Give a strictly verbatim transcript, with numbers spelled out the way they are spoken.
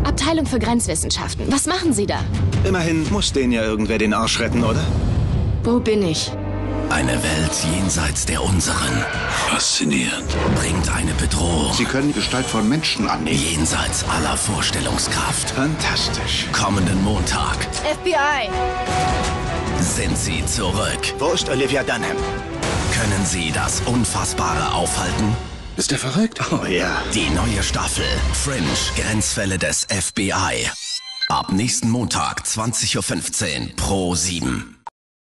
Abteilung für Grenzwissenschaften. Was machen Sie da? Immerhin muss denen ja irgendwer den Arsch retten, oder? Wo bin ich? Eine Welt jenseits der unseren. Faszinierend. Bringt eine Bedrohung. Sie können die Gestalt von Menschen annehmen. Jenseits aller Vorstellungskraft. Fantastisch. Kommenden Montag F B I! sind sie zurück. Wo ist Olivia Dunham? Können sie das Unfassbare aufhalten? Ist er verrückt? Oh ja. Die neue Staffel Fringe, Grenzfälle des F B I. Ab nächsten Montag, zwanzig Uhr fünfzehn, Pro sieben.